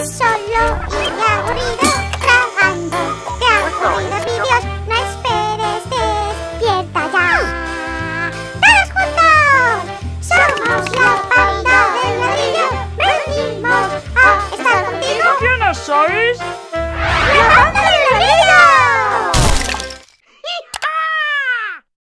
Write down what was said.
solo y aburrido trabajando. Qué aburridos vídeos, no esperes, despierta ya. ¡Todos juntos! Somos la banda del ladrillo. Venimos a estar contigo. ¿Quiénes sois?